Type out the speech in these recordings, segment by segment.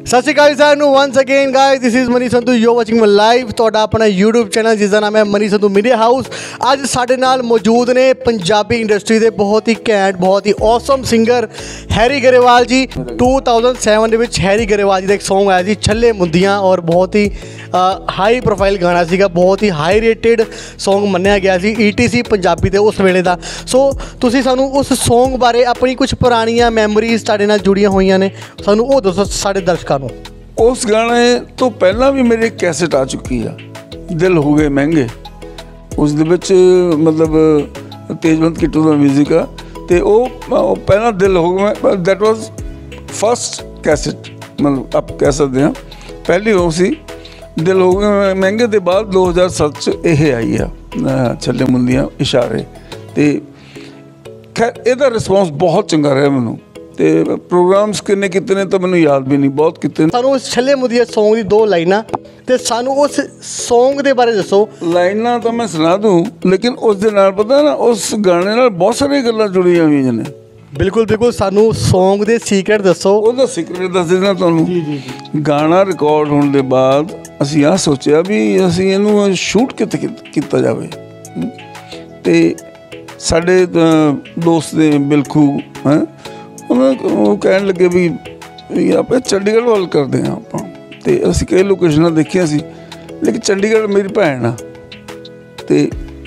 सत श्रीकाल सानू once again guys this is Money Sandhu you watching my live तुहाडा अपना यूट्यूब चैनल जिसका नाम है मनी संधू मीडिया हाउस। अज साडे नाल मौजूद ने पंजाबी इंडस्ट्री के बहुत ही घैंट बहुत ही ऑसम सिंगर हैरी गरेवाल जी। 2007 ਦੇ ਵਿੱਚ हैरी गरेवाल जी का एक सॉन्ग आया जी छल्ले मुंदियां और बहुत ही हाई प्रोफाइल गाना सीगा, बहुत ही हाई रेटेड सॉन्ग मन्निया गया सी ETC पंजाबी दे उस वेले दा। सो तुसी सानू उस सॉन्ग बारे अपनी कुछ पुरानियां मैमोरीज तुहाडे नाल जुड़ियां होईयां ने, सानू वो दसो साडे दर्शकां नू। उस गाने तो पहला भी मेरी कैसेट आ चुकी है, दिल हो गए महंगे। उस दे विच मतलब तेजवंत किट्टू का म्यूजिक आ ते वो पहला दिल हो गए दैट वाज फर्स्ट कैसेट, मतलब आप कह सकते हैं पहली वो सी दिल हो गए महंगे। के बाद 2007 च यह आई आ छल्ले मुंदियां इशारे। तो खैर ਇਹਦਾ रिस्पॉन्स बहुत चंगा रहा मैनू। तो प्रोग्राम्स किन्ने कितने ने तो मैनू याद भी नहीं, बहुत कितने। सानू उस छल्ले मुंदियां सॉन्ग दी 2 लाइनां ते सानू उस सॉन्ग दे बारे दसो। लाइनां तो मैं सुना दूँ, लेकिन उस दे नाल पता ना उस गाने नाल बहुत सारी गल्लां जुड़ियां हुई ने। बिल्कुल बिल्कुल, सानू सॉन्ग दे सीक्रेट दसो। ਉਹਦਾ ਸੀਕ੍ਰੇਟ ਦੱਸ ਦੇਣਾ ਤੁਹਾਨੂੰ। ਗਾਣਾ ਰਿਕਾਰਡ ਹੋਣ ਦੇ ਬਾਅਦ ਅਸੀਂ ਆਹ ਸੋਚਿਆ ਵੀ ਅਸੀਂ ਇਹਨੂੰ ਸ਼ੂਟ ਕਿੱਥੇ ਕੀਤਾ ਜਾਵੇ। ਤੇ ਸਾਡੇ ਦੋਸਤ ਦੇ ਬਿਲਖੂ ਹੈ ਉਹ ਕਹਿਣ ਲੱਗੇ ਵੀ ਆਪਾਂ ਚੰਡੀਗੜ੍ਹ ਵੱਲ ਕਰਦੇ ਹਾਂ ਆਪਾਂ। ਤੇ ਅਸੀਂ ਕਈ ਲੋਕੇਸ਼ਨਾਂ ਦੇਖੀਆਂ ਸੀ, ਲੇਕਿਨ ਚੰਡੀਗੜ੍ਹ ਮੇਰੀ ਭੈਣ ਆ ਤੇ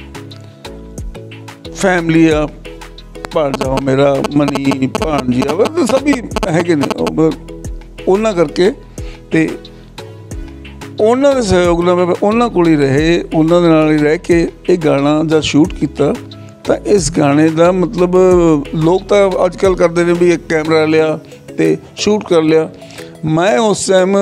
ਫੈਮਿਲੀ ਆ, ਭਾਣਜਾ मेरा मनी भाणजी आ तो सभी है ने उन्होंने करके। तो उन्होंने सहयोग नाल मैं उन्होंने कोल ही रहे, उन्होंने नाल ही रह के ये गाना जब शूट किया तो इस गाने का मतलब लोग तो अजकल करते हैं भी एक कैमरा लिया तो शूट कर लिया। मैं उस टाइम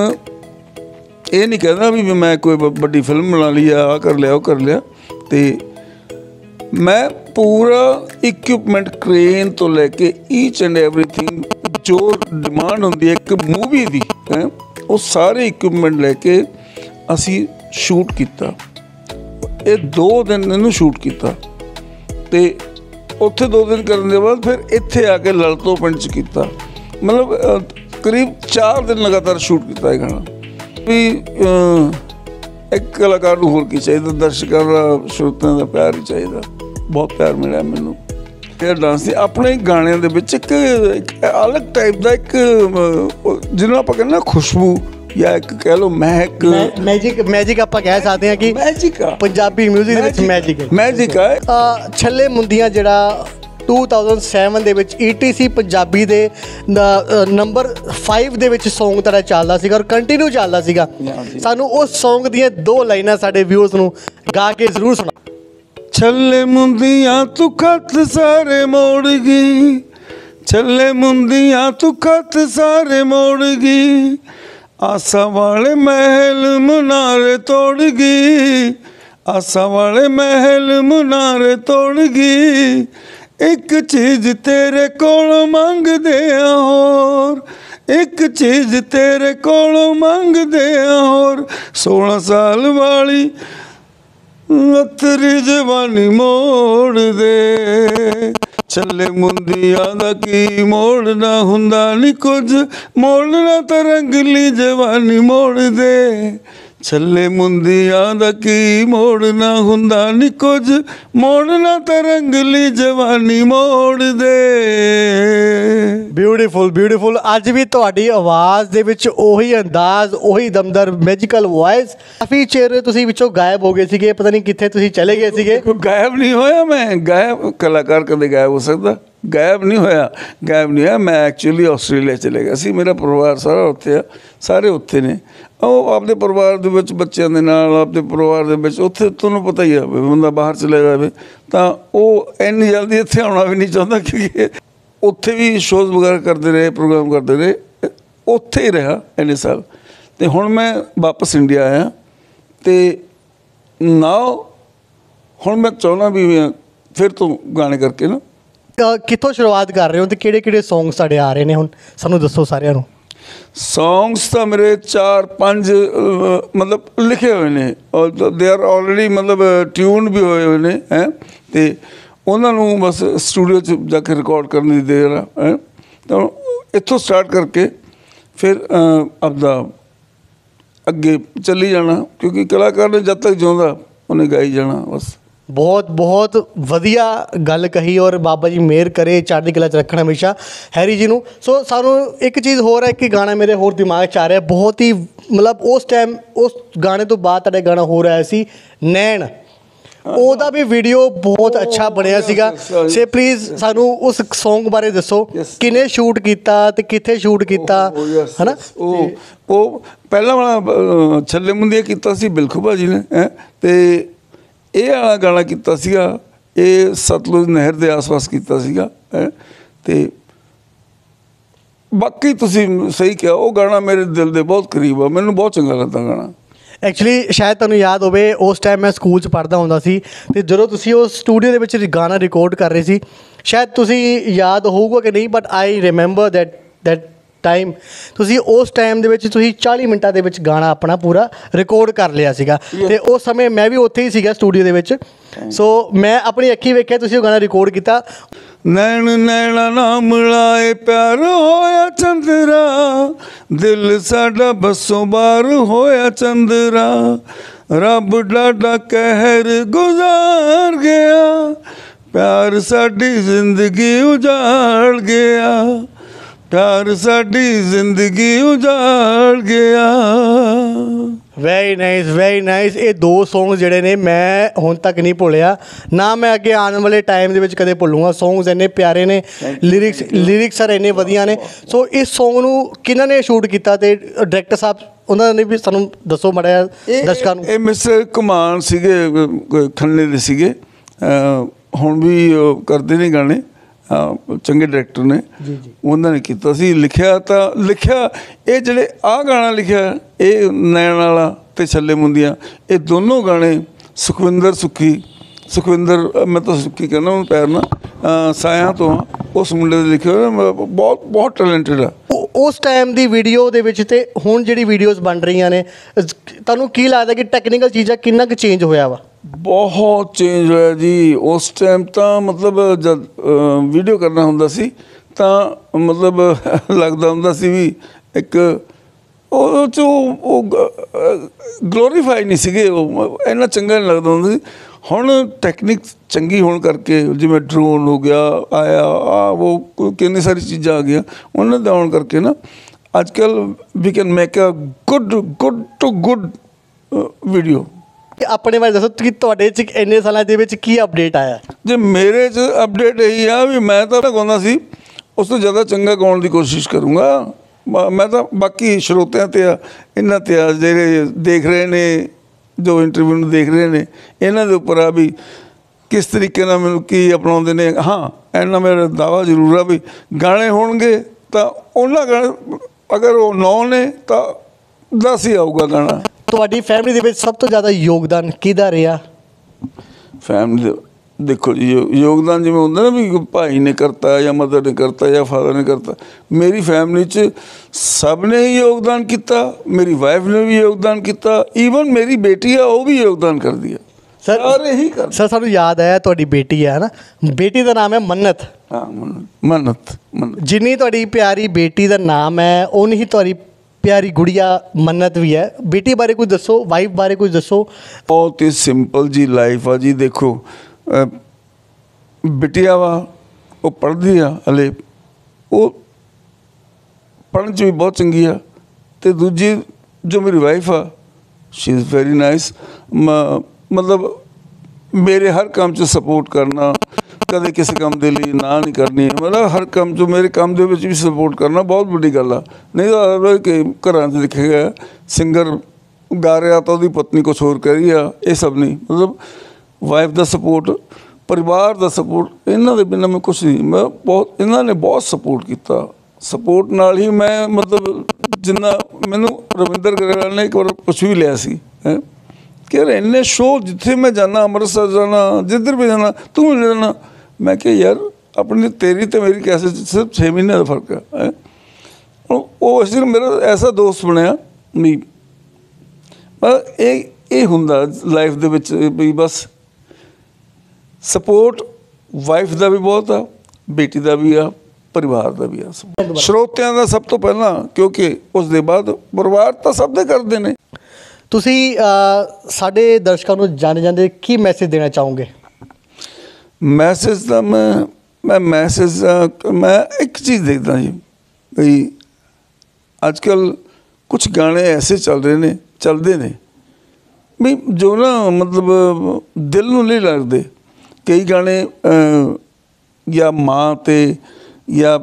ये नहीं कहता भी मैं कोई बड़ी फिल्म बना ली आ कर लिया वो कर लिया। तो मैं पूरा इक्विपमेंट क्रेन तो लैके ईच एंड एवरीथिंग जो डिमांड होंगी है एक मूवी की है वो सारे इक्विपमेंट लैके असी शूट किया। ये 2 दिन इनू शूट किया तो उत्थे 2 दिन करने के बाद फिर इत्थे आके ललतो पिंड च किया। मतलब करीब 4 दिन लगातार शूट किया गाना भी। एक कलाकार को होर की चाहिए, दर्शकों का श्रोतियों का प्यार ही चाहिए। बहुत प्यार मिला मैनू फिर डांस की अपने गाणिਆਂ ਦੇ ਵਿੱਚ एक अलग टाइप का एक जिन्होंने आप कहना खुशबू या एक कह लो महक मैजिक आप कह सकते हैं कि मैजिक पंजाबी म्यूजिक ਦੇ ਵਿੱਚ मैजिक है। ਛੱਲੇ ਮੁੰਦੀਆਂ ਜਿਹੜਾ 2007 ਦੇ ਵਿੱਚ ETC ਪੰਜਾਬੀ ਦੇ ਨੰਬਰ 5 ਦੇ ਵਿੱਚ ਸੌਂਗ ਤੁਹਾਡਾ ਚੱਲਦਾ ਸੀਗਾ ਔਰ ਕੰਟੀਨਿਊ ਚੱਲਦਾ ਸੀਗਾ। ਸਾਨੂੰ ਉਸ ਸੌਂਗ ਦੀਆਂ 2 ਲਾਈਨਾਂ ਸਾਡੇ ਵਿਊਅਰਸ ਨੂੰ ਗਾ ਕੇ ਜ਼ਰੂਰ ਸੁਣਾ। छल्ले मुंदियां तू खत सारे मोड़ गई, छल्ले मुंदियां तू खत सारे मोड़ गई, आसा वाले महल मुनारे तोड़ गई, आसा वाले महल मुनारे तोड़ गई, एक चीज तेरे कोलों मंगदे होर, एक चीज तेरे कोलों मंगदे होर, 16 साल वाली अतरी जवानी मोड़ दे, छल्ले मुंदियां दा की मोड़ना हुंदा नी कुछ, मोड़ना तो रंगली जवानी मोड़ दे, छल्ले मुंदियां दा की मोड़ना हुंदा नी कुछ, मोड़ना तो रंगली जवानी मोड़ दे। Beautiful beautiful. अज भी तुहाडी आवाज़ दे विच ओही अंदाज ओही दमदार मैजिकल वॉइस। काफ़ी चेर तुसीं विचों गायब हो गए सीगे, पता नहीं कित्थे तुसीं चले गए सीगे। गायब नहीं होया मैं, गायब कलाकार कदे गायब हो सकता, गायब नहीं होया, गायब नहीं होया। मैं एक्चुअली आस्ट्रेलिया चले गया सी, मेरा परिवार सारा उत्थे आ, सारे उत्थे ने। ਉਹ ਆਪਣੇ ਪਰਿਵਾਰ ਦੇ ਵਿੱਚ ਬੱਚਿਆਂ ਦੇ ਨਾਲ ਆਪਣੇ ਪਰਿਵਾਰ ਦੇ ਵਿੱਚ ਉੱਥੇ ਤੁਹਾਨੂੰ ਪਤਾ ਹੀ ਆ ਬੰਦਾ ਬਾਹਰ ਚਲੇ ਜਾਵੇ ਤਾਂ ਉਹ ਇੰਨੀ ਜਲਦੀ ਇੱਥੇ ਆਉਣਾ ਵੀ ਨਹੀਂ ਚਾਹੁੰਦਾ ਕਿਉਂਕਿ ਉੱਥੇ ਵੀ ਸ਼ੋਜ਼ ਵਗੈਰਾ ਕਰਦੇ ਰਹੇ, ਪ੍ਰੋਗਰਾਮ ਕਰਦੇ ਰਹੇ, ਉੱਥੇ ਹੀ ਰਿਹਾ ਇੰਨੇ ਸਾਲ। ਅਤੇ ਹੁਣ ਮੈਂ ਵਾਪਸ ਇੰਡੀਆ ਆਇਆ ਅਤੇ ਨਾਓ ਹੁਣ ਮੈਂ ਚਾਹੁੰਦਾ ਵੀ ਫਿਰ ਤੋਂ ਗਾਣੇ ਕਰਕੇ ਨਾ। ਕਿੱਥੋਂ ਸ਼ੁਰੂਆਤ ਕਰ ਰਹੇ ਹੋ ਅਤੇ ਕਿਹੜੇ ਸੌਂਗ ਸਾਡੇ ਆ ਰਹੇ ਨੇ ਹੁਣ ਸਾਨੂੰ ਦੱਸੋ ਸਾਰਿਆਂ ਨੂੰ। सॉन्ग्स तो मेरे 4-5 मतलब लिखे हुए ने और दे आर ऑलरेडी मतलब ट्यून भी हुए ने हैं तो उन्होंने बस स्टूडियो च जाके रिकॉर्ड करने दी देर है। तो इत्थों स्टार्ट करके ਫਿਰ ਆਪਦਾ ਅੱਗੇ ਚੱਲੀ ਜਾਣਾ, ਕਿਉਂਕਿ ਕਲਾਕਾਰ ਨੇ ਜਦ ਤੱਕ ਜਿਉਂਦਾ ਉਹਨੇ ਗਾਈ ਜਾਣਾ ਬਸ। ਬਹੁਤ ਬਹੁਤ ਵਧੀਆ ਗੱਲ ਕਹੀ, ਔਰ ਬਾਬਾ ਜੀ ਮਿਹਰ ਕਰੇ, ਚੜ੍ਹਦੀ ਕਲਾ 'ਚ ਰੱਖਣ ਹਮੇਸ਼ਾ ਹੈਰੀ ਜੀ ਨੂੰ। ਸੋ ਸਾਨੂੰ ਇੱਕ ਚੀਜ਼ ਹੋਰ ਹੈ ਕਿ ਗਾਣਾ ਮੇਰੇ ਹੋਰ ਦਿਮਾਗ 'ਚ ਆ ਰਿਹਾ, ਬਹੁਤ ਹੀ ਮਤਲਬ ਉਸ ਟਾਈਮ ਉਸ ਗਾਣੇ ਤੋਂ ਬਾਅਦ ਤੁਹਾਡਾ ਗਾਣਾ ਹੋ ਰਿਹਾ ਸੀ ਨੈਣ, ਉਹਦਾ ਵੀ ਵੀਡੀਓ ਬਹੁਤ ਅੱਛਾ ਬਣਿਆ ਸੀਗਾ। ਸੇ ਪਲੀਜ਼ ਸਾਨੂੰ ਉਸ ਸੌਂਗ ਬਾਰੇ ਦੱਸੋ, ਕਿਨੇ ਸ਼ੂਟ ਕੀਤਾ ਤੇ ਕਿੱਥੇ ਸ਼ੂਟ ਕੀਤਾ ਹੈ ਨਾ? ਉਹ ਪਹਿਲਾਂ ਵਾਲਾ ਛੱਲੇ ਮੁੰਦੀਆਂ ਕੀਤਾ ਸੀ ਬਿਲਖੂ ਭਾਜੀ ਨੇ, ਅਤੇ ਇਹ ਵਾਲਾ ਗਾਣਾ ਕੀਤਾ ਸੀਗਾ ਇਹ ਸਤਲੁਜ ਨਹਿਰ ਦੇ ਆਸ-ਪਾਸ ਕੀਤਾ ਸੀਗਾ। ਅਤੇ ਬਾਕੀ ਤੁਸੀਂ ਸਹੀ ਕਿਹਾ, ਉਹ ਗਾਣਾ ਮੇਰੇ ਦਿਲ ਦੇ ਬਹੁਤ ਕਰੀਬ ਆ, ਮੈਨੂੰ ਬਹੁਤ ਚੰਗਾ ਲੱਗਦਾ ਗਾਣਾ। ਐਕਚੁਅਲੀ ਸ਼ਾਇਦ ਤੁਹਾਨੂੰ ਯਾਦ ਹੋਵੇ, ਉਸ ਟਾਈਮ ਮੈਂ ਸਕੂਲ 'ਚ ਪੜ੍ਹਦਾ ਹੁੰਦਾ ਸੀ, ਅਤੇ ਜਦੋਂ ਤੁਸੀਂ ਉਸ ਸਟੂਡੀਓ ਦੇ ਵਿੱਚ ਗਾਣਾ ਰਿਕਾਰਡ ਕਰ ਰਹੇ ਸੀ, ਸ਼ਾਇਦ ਤੁਸੀਂ ਯਾਦ ਹੋਊਗਾ ਕਿ ਨਹੀਂ, but I remember that time ਤੁਸੀਂ ਉਸ ਟਾਈਮ ਦੇ ਵਿੱਚ ਤੁਸੀਂ 40 ਮਿੰਟਾਂ ਦੇ ਵਿੱਚ ਗਾਣਾ ਆਪਣਾ ਪੂਰਾ ਰਿਕਾਰਡ ਕਰ ਲਿਆ ਸੀਗਾ। ਅਤੇ ਉਸ ਸਮੇਂ ਮੈਂ ਵੀ ਉੱਥੇ ਹੀ ਸੀਗਾ ਸਟੂਡੀਓ ਦੇ ਵਿੱਚ, ਸੋ ਮੈਂ ਆਪਣੀ ਅੱਖੀਂ ਵੇਖਿਆ ਤੁਸੀਂ ਉਹ ਗਾਣਾ ਰਿਕਾਰਡ ਕੀਤਾ। ਨੈਣ ਨੈਣਾ ਨਾ ਮਿਲਾਏ ਪਿਆਰ ਹੋਇਆ ਚੰਦਰਾ, ਦਿਲ ਸਾਡਾ ਬੱਸੋਂ ਬਾਹਰ ਹੋਇਆ ਚੰਦਰਾ, ਰੱਬ ਡਾਡਾ ਕਹਿਰ ਗੁਜ਼ਾਰ ਗਿਆ, ਪਿਆਰ ਸਾਡੀ ਜ਼ਿੰਦਗੀ ਉਜਾੜ ਗਿਆ, ਪਿਆਰ ਸਾਡੀ ਜ਼ਿੰਦਗੀ ਉਜਾੜ ਗਿਆ। Very nice, very nice. ਇਹ ਦੋ ਸੌਂਗ ਜਿਹੜੇ ਨੇ ਮੈਂ ਹੁਣ ਤੱਕ ਨਹੀਂ ਭੁੱਲਿਆ, ਨਾ ਮੈਂ ਅੱਗੇ ਆਉਣ ਵਾਲੇ ਟਾਈਮ ਦੇ ਵਿੱਚ ਕਦੇ ਭੁੱਲੂੰਗਾ। ਸੌਂਗਸ ਇੰਨੇ ਪਿਆਰੇ ਨੇ, ਲਿਰਿਕਸ ਸਰ ਇੰਨੇ ਵਧੀਆ ਨੇ। ਸੋ ਇਸ ਸੌਂਗ ਨੂੰ ਕਿਹਨਾਂ ਨੇ ਸ਼ੂਟ ਕੀਤਾ ਅਤੇ ਡਾਇਰੈਕਟਰ ਸਾਹਿਬ ਉਹਨਾਂ ਨੇ ਵੀ ਸਾਨੂੰ ਦੱਸੋ ਮਾੜਾ ਜਿਹਾ ਦਰਸ਼ਕਾਂ ਨੂੰ। ਇਹ ਮਿਸਟਰ ਕੁਮਾਨ ਸੀਗੇ, ਖੰਨੇ ਦੇ ਸੀਗੇ, ਹੁਣ ਵੀ ਕਰਦੇ ਨੇ ਗਾਣੇ, ਚੰਗੇ ਡਾਇਰੈਕਟਰ ਨੇ, ਉਹਨਾਂ ਨੇ ਕੀਤਾ ਸੀ। ਲਿਖਿਆ ਇਹ ਜਿਹੜੇ ਆਹ ਗਾਣਾ ਲਿਖਿਆ ਇਹ ਨੈਣ ਵਾਲਾ ਅਤੇ ਛੱਲੇ ਮੁੰਦੀਆਂ, ਇਹ ਦੋਨੋਂ ਗਾਣੇ ਸੁਖਵਿੰਦਰ ਮੈਂ ਤਾਂ ਸੁੱਖੀ ਕਹਿੰਦਾ ਉਹਨੂੰ ਪੈਰ ਨਾਲ ਸਾਇਆਂ ਤੋਂ, ਉਸ ਮੁੰਡੇ ਦੇ ਲਿਖੇ ਹੋਏ, ਬਹੁਤ ਟੈਲੈਂਟਡ ਆ। ਉਸ ਟਾਈਮ ਦੀ ਵੀਡੀਓ ਦੇ ਵਿੱਚ ਅਤੇ ਹੁਣ ਜਿਹੜੀ ਵੀਡੀਓਜ਼ ਬਣ ਰਹੀਆਂ ਨੇ, ਤੁਹਾਨੂੰ ਕੀ ਲੱਗਦਾ ਕਿ ਟੈਕਨੀਕਲ ਚੀਜ਼ਾਂ ਕਿੰਨਾ ਕੁ ਚੇਂਜ ਹੋਇਆ ਵਾ? ਬਹੁਤ ਚੇਂਜ ਹੋਇਆ ਜੀ। ਉਸ ਟਾਈਮ ਤਾਂ ਮਤਲਬ ਜਦ ਵੀਡੀਓ ਕਰਨਾ ਹੁੰਦਾ ਸੀ ਤਾਂ ਮਤਲਬ ਲੱਗਦਾ ਹੁੰਦਾ ਸੀ ਵੀ ਇੱਕ ਉਹ 'ਚ ਉਹ ਗਲੋਰੀਫਾਈ ਨਹੀਂ ਸੀਗੇ, ਉਹ ਇੰਨਾ ਚੰਗਾ ਨਹੀਂ ਲੱਗਦਾ ਹੁੰਦਾ ਸੀ। ਹੁਣ ਟੈਕਨੀਕ ਚੰਗੀ ਹੋਣ ਕਰਕੇ, ਜਿਵੇਂ ਡਰੋਨ ਹੋ ਗਿਆ ਆਇਆ, ਉਹ ਕਿੰਨੀ ਸਾਰੀ ਚੀਜ਼ਾਂ ਆ ਗਈਆਂ ਉਹਨਾਂ ਦੇ ਆਉਣ ਕਰਕੇ ਨਾ, ਅੱਜ ਕੱਲ੍ਹ we can make a good video. ਆਪਣੇ ਬਾਰੇ ਦੱਸੋ ਕਿ ਤੁਹਾਡੇ 'ਚ ਇੰਨੇ ਸਾਲਾਂ ਦੇ ਵਿੱਚ ਕੀ ਅਪਡੇਟ ਆਇਆ? ਜੇ ਮੇਰੇ 'ਚ ਅਪਡੇਟ ਇਹੀ ਆ ਵੀ ਮੈਂ ਤਾਂ ਗਾਉਂਦਾ ਸੀ, ਉਸ ਤੋਂ ਜ਼ਿਆਦਾ ਚੰਗਾ ਗਾਉਣ ਦੀ ਕੋਸ਼ਿਸ਼ ਕਰੂੰਗਾ। ਮੈਂ ਤਾਂ ਬਾਕੀ ਸਰੋਤਿਆਂ 'ਤੇ ਆ, ਇਹਨਾਂ 'ਤੇ ਆ, ਜਿਹੜੇ ਦੇਖ ਰਹੇ ਨੇ, ਜੋ ਇੰਟਰਵਿਊ ਨੂੰ ਦੇਖ ਰਹੇ ਨੇ, ਇਹਨਾਂ ਦੇ ਉੱਪਰ ਆ ਵੀ ਕਿਸ ਤਰੀਕੇ ਨਾਲ ਮੈਨੂੰ ਕੀ ਅਪਣਾਉਂਦੇ ਨੇ। ਹਾਂ, ਇੰਨਾ ਮੇਰਾ ਦਾਅਵਾ ਜ਼ਰੂਰ ਆ ਵੀ ਗਾਣੇ ਹੋਣਗੇ ਤਾਂ ਉਹਨਾਂ ਗਾਣੇ, ਅਗਰ ਉਹ 9 ਨੇ ਤਾਂ 10 ਹੀ ਆਊਗਾ ਗਾਣਾ। ਤੁਹਾਡੀ ਫੈਮਿਲੀ ਦੇ ਵਿੱਚ ਸਭ ਤੋਂ ਜ਼ਿਆਦਾ ਯੋਗਦਾਨ ਕਿਹਦਾ ਰਿਹਾ? ਫੈਮਿਲੀ ਦੇਖੋ ਜੀ, ਯੋਗਦਾਨ ਜਿਵੇਂ ਹੁੰਦਾ ਨਾ ਵੀ ਭਾਈ ਨੇ ਕਰਤਾ ਜਾਂ ਮਦਰ ਨੇ ਕਰਤਾ ਜਾਂ ਫਾਦਰ ਨੇ ਕਰਤਾ, ਮੇਰੀ ਫੈਮਿਲੀ 'ਚ ਸਭ ਨੇ ਹੀ ਯੋਗਦਾਨ ਕੀਤਾ। ਮੇਰੀ ਵਾਈਫ ਨੇ ਵੀ ਯੋਗਦਾਨ ਕੀਤਾ, ਈਵਨ ਮੇਰੀ ਬੇਟੀ ਆ ਉਹ ਵੀ ਯੋਗਦਾਨ ਕਰਦੀ ਆ। ਸਰ ਸਾਨੂੰ ਯਾਦ ਆਇਆ ਤੁਹਾਡੀ ਬੇਟੀ ਹੈ ਨਾ, ਬੇਟੀ ਦਾ ਨਾਮ ਹੈ ਮੰਨਤ। ਹਾਂ, ਮੰਨਤ। ਜਿੰਨੀ ਤੁਹਾਡੀ ਪਿਆਰੀ ਬੇਟੀ ਦਾ ਨਾਮ ਹੈ ਉਨੀ ਹੀ ਤੁਹਾਡੀ ਪਿਆਰੀ ਗੁੜੀਆ ਮੰਨਤ ਵੀ ਹੈ। ਬੇਟੀ ਬਾਰੇ ਕੁਝ ਦੱਸੋ, ਵਾਈਫ ਬਾਰੇ ਕੁਝ ਦੱਸੋ। ਬਹੁਤ ਹੀ ਸਿੰਪਲ ਜੀ ਲਾਈਫ ਆ ਜੀ। ਦੇਖੋ ਬਿਟੀਆ ਵਾ, ਉਹ ਪੜ੍ਹਦੀ ਆ ਹਲੇ, ਉਹ ਪੜ੍ਹਨ 'ਚ ਵੀ ਬਹੁਤ ਚੰਗੀ ਆ। ਅਤੇ ਦੂਜੀ ਜੋ ਮੇਰੀ ਵਾਈਫ ਆ, ਸ਼ੀ ਇਜ਼ ਵੈਰੀ ਨਾਈਸ। ਮਤਲਬ ਮੇਰੇ ਹਰ ਕੰਮ 'ਚ ਸਪੋਰਟ ਕਰਨਾ, ਕਦੇ ਕਿਸੇ ਕੰਮ ਦੇ ਲਈ ਨਾ ਨਹੀਂ ਕਰਨੀ, ਮਤਲਬ ਹਰ ਕੰਮ 'ਚ ਮੇਰੇ ਕੰਮ ਦੇ ਵਿੱਚ ਵੀ ਸਪੋਰਟ ਕਰਨਾ ਬਹੁਤ ਵੱਡੀ ਗੱਲ ਆ। ਨਹੀਂ ਤਾਂ ਕਿ ਘਰਾਂ 'ਚ ਦੇਖਿਆ ਗਿਆ ਸਿੰਗਰ ਗਾ ਰਿਹਾ ਤਾਂ ਉਹਦੀ ਪਤਨੀ ਕੁਛ ਹੋਰ ਕਹਿ ਰਹੀ ਆ, ਇਹ ਸਭ ਨਹੀਂ। ਮਤਲਬ ਵਾਈਫ ਦਾ ਸਪੋਰਟ, ਪਰਿਵਾਰ ਦਾ ਸਪੋਰਟ, ਇਹਨਾਂ ਦੇ ਬਿਨਾਂ ਮੈਂ ਕੁਛ ਨਹੀਂ। ਮੈਂ ਇਹਨਾਂ ਨੇ ਬਹੁਤ ਸਪੋਰਟ ਕੀਤਾ। ਸਪੋਰਟ ਨਾਲ ਹੀ ਮੈਂ ਮਤਲਬ ਜਿੰਨਾ ਮੈਨੂੰ ਰਵਿੰਦਰ ਗਰੇਵਾਲ ਨੇ ਇੱਕ ਵਾਰ ਪੁੱਛ ਵੀ ਲਿਆ ਸੀ ਕਿ ਯਾਰ ਇੰਨੇ ਸ਼ੋਅ ਜਿੱਥੇ ਮੈਂ ਜਾਂਦਾ, ਅੰਮ੍ਰਿਤਸਰ ਜਾਣਾ, ਜਿੱਧਰ ਵੀ ਜਾਣਾ, ਤੂੰ ਵੀ ਜਾਣਾ। ਮੈਂ ਕਿਹਾ ਯਾਰ ਆਪਣੀ ਤੇਰੀ ਅਤੇ ਮੇਰੀ ਕੈਸੇ ਸਿਰਫ 6 ਮਹੀਨੇ ਦਾ ਫਰਕ ਹੈ। ਉਹ ਇਸ ਮੇਰਾ ਐਸਾ ਦੋਸਤ ਬਣਿਆ ਵੀ ਇਹ ਹੁੰਦਾ ਲਾਈਫ ਦੇ ਵਿੱਚ ਵੀ ਬਸ ਸਪੋਰਟ ਵਾਈਫ ਦਾ ਵੀ ਬਹੁਤ ਆ, ਬੇਟੀ ਦਾ ਵੀ ਆ, ਪਰਿਵਾਰ ਦਾ ਵੀ ਆ ਸਰੋਤਿਆਂ ਦਾ ਸਭ ਤੋਂ ਪਹਿਲਾਂ, ਕਿਉਂਕਿ ਉਸ ਦੇ ਬਾਅਦ ਪਰਿਵਾਰ ਤਾਂ ਸਭ ਦੇ ਕਰਦੇ ਨੇ। ਤੁਸੀਂ ਸਾਡੇ ਦਰਸ਼ਕਾਂ ਨੂੰ ਜਾਂਦੇ ਕੀ ਮੈਸੇਜ ਦੇਣਾ ਚਾਹੋਗੇ? ਮੈਸੇਜ ਤਾਂ ਮੈਂ ਇੱਕ ਚੀਜ਼ ਦੇਖਦਾ ਜੀ ਬਈ ਅੱਜ ਕੱਲ੍ਹ ਕੁਛ ਗਾਣੇ ਐਸੇ ਚੱਲਦੇ ਨੇ ਵੀ ਜੋ ਨਾ ਮਤਲਬ ਦਿਲ ਨੂੰ ਨਹੀਂ ਲੱਗਦੇ। ਕਈ ਗਾਣੇ ਜਾਂ ਮਾਂ 'ਤੇ ਜਾਂ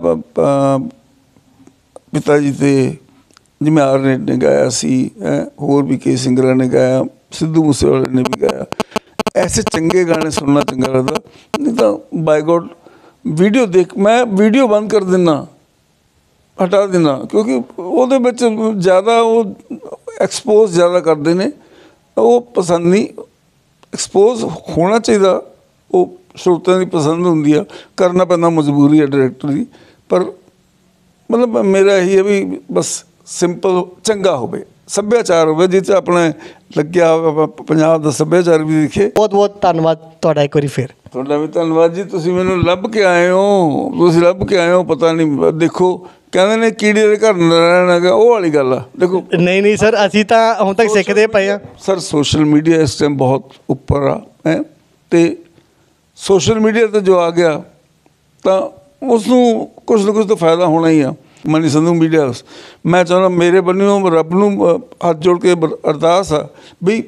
ਪਿਤਾ ਜੀ 'ਤੇ ਜਿਵੇਂ ਆਰ ਨੇ ਗਾਇਆ ਸੀ, ਹੋਰ ਵੀ ਕਈ ਸਿੰਗਰਾਂ ਨੇ ਗਾਇਆ, ਸਿੱਧੂ ਮੂਸੇਵਾਲੇ ਨੇ ਵੀ ਗਾਇਆ। ਐਸੇ ਚੰਗੇ ਗਾਣੇ ਸੁਣਨਾ ਚੰਗਾ ਲੱਗਦਾ। ਨਹੀਂ ਤਾਂ ਬਾਈ ਗੋਡ ਵੀਡੀਓ ਮੈਂ ਵੀਡੀਓ ਬੰਦ ਕਰ ਦਿੰਦਾ, ਹਟਾ ਦਿੰਦਾ, ਕਿਉਂਕਿ ਉਹਦੇ ਵਿੱਚ ਜ਼ਿਆਦਾ ਉਹ ਐਕਸਪੋਜ਼ ਜ਼ਿਆਦਾ ਕਰਦੇ ਨੇ। ਉਹ ਪਸੰਦ ਨਹੀਂ, ਐਕਸਪੋਜ਼ ਹੋਣਾ ਚਾਹੀਦਾ, ਉਹ ਸਰੋਤਿਆਂ ਦੀ ਪਸੰਦ ਹੁੰਦੀ ਆ, ਕਰਨਾ ਪੈਂਦਾ, ਮਜਬੂਰੀ ਹੈ ਡਾਇਰੈਕਟਰ ਦੀ। ਪਰ ਮਤਲਬ ਮੇਰਾ ਇਹੀ ਹੈ ਵੀ ਬਸ ਸਿੰਪਲ ਚੰਗਾ ਹੋਵੇ, ਸੱਭਿਆਚਾਰ ਹੋਵੇ, ਜਿਸ 'ਚ ਆਪਣੇ ਲੱਗਿਆ ਹੋਵੇ ਪੰਜਾਬ ਦਾ ਸੱਭਿਆਚਾਰ ਵੀ ਦਿਖੇ। ਬਹੁਤ ਬਹੁਤ ਧੰਨਵਾਦ ਤੁਹਾਡਾ ਇੱਕ ਵਾਰੀ ਫਿਰ। ਤੁਹਾਡਾ ਵੀ ਧੰਨਵਾਦ ਜੀ, ਤੁਸੀਂ ਮੈਨੂੰ ਲੱਭ ਕੇ ਆਏ ਹੋ, ਪਤਾ ਨਹੀਂ ਦੇਖੋ ਕਹਿੰਦੇ ਨੇ ਕੀੜੇ ਦੇ ਘਰ ਰਹਿਣਾ ਹੈਗਾ, ਉਹ ਵਾਲੀ ਗੱਲ ਆ। ਦੇਖੋ ਨਹੀਂ ਸਰ, ਅਸੀਂ ਤਾਂ ਹੁਣ ਤੱਕ ਸਿੱਖਦੇ ਪਏ ਹਾਂ ਸਰ। ਸੋਸ਼ਲ ਮੀਡੀਆ ਇਸ ਟਾਈਮ ਬਹੁਤ ਉੱਪਰ ਆ ਅਤੇ ਸੋਸ਼ਲ ਮੀਡੀਆ 'ਤੇ ਜੋ ਆ ਗਿਆ ਤਾਂ ਉਸ ਨੂੰ ਕੁਛ ਨਾ ਕੁਛ ਤਾਂ ਫਾਇਦਾ ਹੋਣਾ ਹੀ ਆ। ਮਨੀ ਸੰਧੂ ਮੀਡੀਆ ਹਾਊਸ, ਮੈਂ ਚਾਹੁੰਦਾ ਮੇਰੇ ਬੰਨਿਓ ਰੱਬ ਨੂੰ ਹੱਥ ਜੋੜ ਕੇ ਅਰਦਾਸ ਆ ਵੀ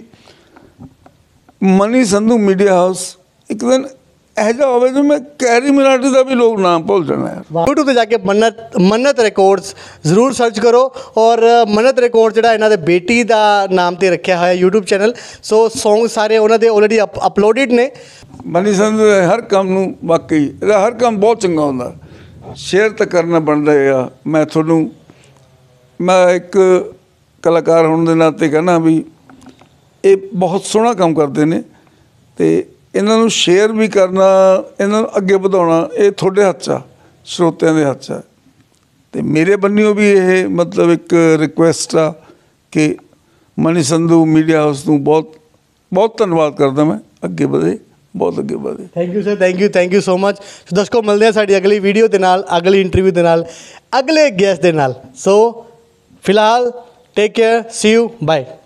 ਮਨੀ ਸੰਧੂ ਮੀਡੀਆ ਹਾਊਸ ਇੱਕ ਦਿਨ ਇਹੋ ਜਿਹਾ ਹੋਵੇ ਜੋ ਮੈਂ ਕੈਰੀ ਮਰਾਠੀ ਦਾ ਵੀ ਲੋਕ ਨਾਮ ਭੁੱਲ ਜਾਣਾ ਯਾਰ। YouTube 'ਤੇ ਜਾ ਕੇ ਮੰਨਤ ਰਿਕਾਰਡਸ ਜ਼ਰੂਰ ਸਰਚ ਕਰੋ। ਔਰ ਮੰਨਤ ਰਿਕਾਰਡ ਜਿਹੜਾ ਇਹਨਾਂ ਦੇ ਬੇਟੀ ਦਾ ਨਾਮ 'ਤੇ ਰੱਖਿਆ ਹੋਇਆ YouTube ਚੈਨਲ। ਸੋ ਸੌਂਗ ਸਾਰੇ ਉਹਨਾਂ ਦੇ ਆਲਰੇਡੀ ਅਪਲੋਡਿਡ ਨੇ। ਮਨੀ ਸੰਧੂ ਦੇ ਹਰ ਕੰਮ ਨੂੰ ਵਾਕਈ ਇਹਦਾ ਹਰ ਕੰਮ ਬਹੁਤ ਚੰਗਾ ਹੁੰਦਾ, ਸ਼ੇਅਰ ਤਾਂ ਕਰਨਾ ਬਣਦਾ ਆ। ਮੈਂ ਇੱਕ ਕਲਾਕਾਰ ਹੋਣ ਦੇ ਨਾਤੇ ਕਹਿੰਦਾ ਵੀ ਇਹ ਬਹੁਤ ਸੋਹਣਾ ਕੰਮ ਕਰਦੇ ਨੇ ਅਤੇ ਇਹਨਾਂ ਨੂੰ ਸ਼ੇਅਰ ਵੀ ਕਰਨਾ, ਇਹਨਾਂ ਨੂੰ ਅੱਗੇ ਵਧਾਉਣਾ, ਇਹ ਤੁਹਾਡੇ ਹੱਥ 'ਚ ਆ, ਸਰੋਤਿਆਂ ਦੇ ਹੱਥ 'ਚ ਆ। ਅਤੇ ਮੇਰੇ ਬੰਨਿਓ ਵੀ ਇਹ ਮਤਲਬ ਇੱਕ ਰਿਕੁਐਸਟ ਆ ਕਿ ਮਨੀ ਸੰਧੂ ਮੀਡੀਆ ਹਾਊਸ ਨੂੰ ਬਹੁਤ ਬਹੁਤ ਧੰਨਵਾਦ ਕਰਦਾ ਮੈਂ। ਅੱਗੇ ਵਧੇ, ਬਹੁਤ ਅੱਗੇ ਵਧੇ। Thank you sir, thank you so much. ਦਰਸ਼ਕੋ ਮਿਲਦੇ ਹਾਂ ਸਾਡੀ ਅਗਲੀ ਵੀਡੀਓ ਦੇ ਨਾਲ, ਅਗਲੀ ਇੰਟਰਵਿਊ ਦੇ ਨਾਲ, ਅਗਲੇ ਗੈਸਟ ਦੇ ਨਾਲ। ਸੋ ਫਿਲਹਾਲ take care, see you, bye.